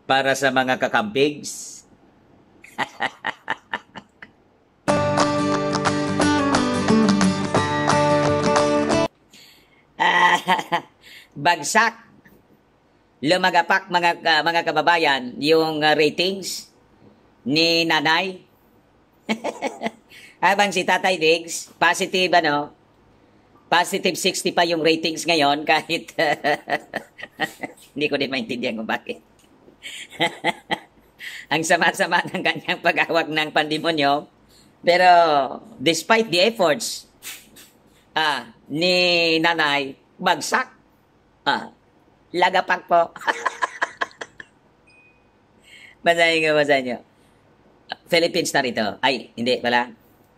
para sa mga kakampigs. Bagsak, lumagapak mga kababayan yung ratings ni Nanay. Habang si Tatay Diggs, positive positive 60 pa yung ratings ngayon kahit hindi ko din maintindihan kung bakit. Ang sama-sama ng kanyang paghawak ng pandemonyo. Pero despite the efforts ni Nanay, bagsak. Lagapak po. Basahin nyo. Philippines na rito. Ay, hindi pala.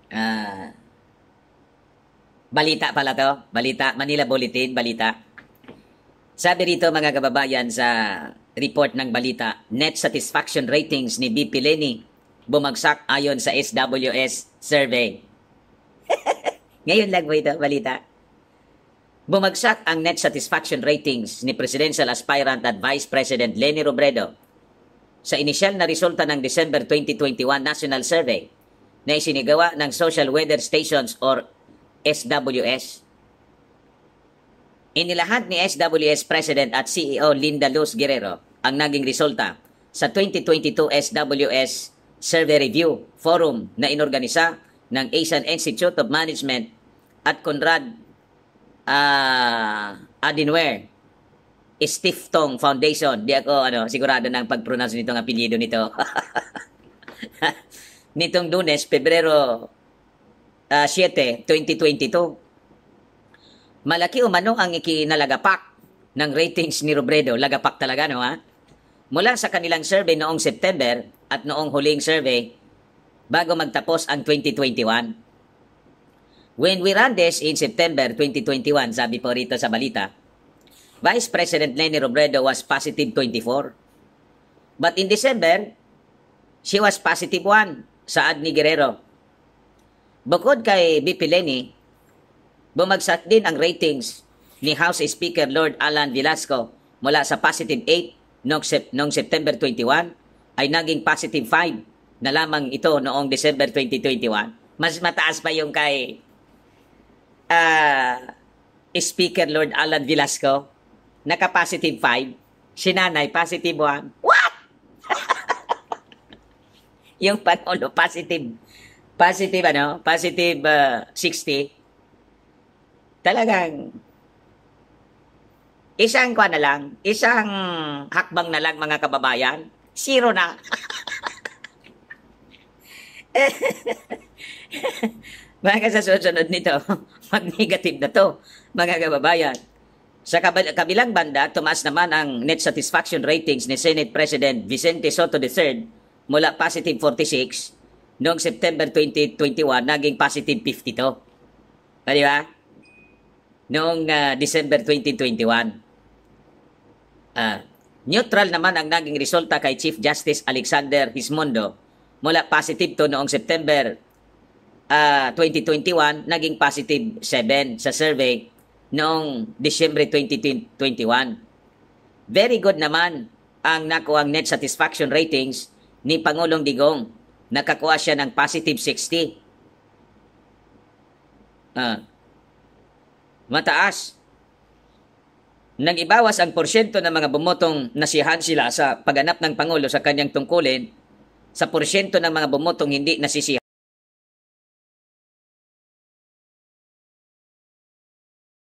Balita pala to. Balita. Manila Bulletin. Balita. Sabi rito mga kababayan sa report ng balita, net satisfaction ratings ni BP LENI bumagsak ayon sa SWS survey. Ngayon lang po ito, balita. Bumagsak ang net satisfaction ratings ni Presidential Aspirant at Vice President Leni Robredo sa inisyal na resulta ng December 2021 National Survey na isinigawa ng Social Weather Stations or SWS. Inilahad ni SWS President at CEO Linda Luz Guerrero ang naging resulta sa 2022 SWS Survey Review Forum na inorganisa ng Asian Institute of Management at Conrad Adenauer Stiftung Foundation. Di ako sigurado ng pag-pronounce nitong apelyido nito. Nitong Lunes, Pebrero 7, 2022. Malaki umano ang ikinalagapak ng ratings ni Robredo. Lagapak talaga, no ha? Mula sa kanilang survey noong September at noong huling survey bago magtapos ang 2021. When we ran this in September 2021, sabi po rito sa balita, Vice President Leni Robredo was positive 24. But in December, she was positive 1, saad ni Guerrero. Bukod kay BP Leni, bumagsak din ang ratings ni House Speaker Lord Alan Velasco mula sa positive 8 noong September 21 ay naging positive 5 na lamang ito noong December 2021. Mas mataas pa yung kay Speaker Lord Alan Velasco. Naka-positive 5. Si Nanay, positive 1. What? Yung Pangulo, positive 60. Talagang isang hakbang na lang mga kababayan, 0 na. Baka sa susunod nito, mag-negative na to, mga kababayan. Sa kabilang banda, tumaas naman ang net satisfaction ratings ni Senate President Vicente Soto III mula positive 46 noong September 2021, naging positive 52. Di ba? Noong December 2021. Neutral naman ang naging resulta kay Chief Justice Alexander Hismondo mula positive 2 noong September 2021, naging positive 7 sa survey noong December 2021. Very good naman ang nakuhang net satisfaction ratings ni Pangulong Digong. Nakakuha siya ng positive 60. Mataas. Nang ibawas ang porsyento ng mga bumotong nasiyahan sila sa pagganap ng Pangulo sa kanyang tungkulin sa porsyento ng mga bumotong hindi nasisiyahan